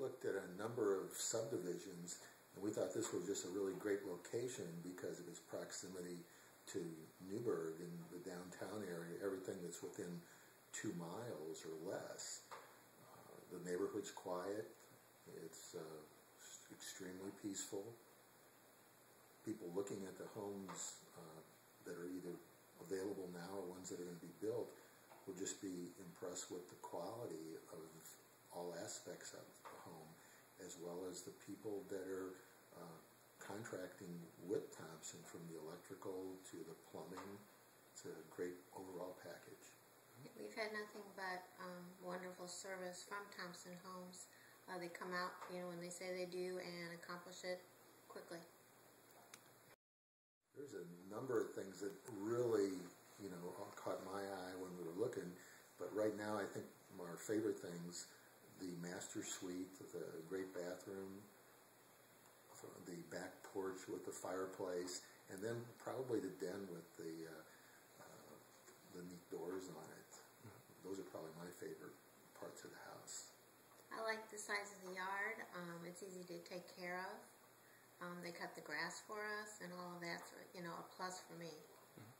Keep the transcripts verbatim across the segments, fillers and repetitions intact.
looked at a number of subdivisions, and we thought this was just a really great location because of its proximity to Newburgh and the downtown area, everything that's within two miles or less. Uh, the neighborhood's quiet, it's uh, extremely peaceful. People looking at the homes uh, that are either available now or ones that are going to be built will just be impressed with the quality of all aspects of the home, as well as the people that are uh, contracting with Thompson, from the electrical to the plumbing. It's a great overall package. We've had nothing but um, wonderful service from Thompson Homes. Uh, they come out, you know, when they say they do, and accomplish it quickly. There's a number of things that really, you know, caught my eye when we were looking, but right now I think our favorite things, the master suite, the great bathroom, the back porch with the fireplace, and then probably the den with the uh, uh, the neat doors on it. Those are probably my favorite parts of the house. I like the size of the yard. Um, it's easy to take care of. Um, they cut the grass for us, and all of that's, you know, a plus for me. Mm-hmm.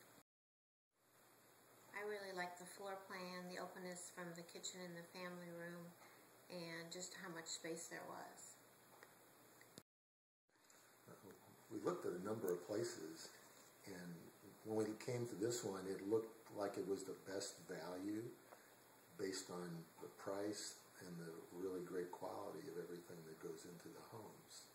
I really like the floor plan, the openness from the kitchen and the family room, and just how much space there was. We looked at a number of places, and when we came to this one, it looked like it was the best value based on the price and the really great quality of everything that goes into the homes.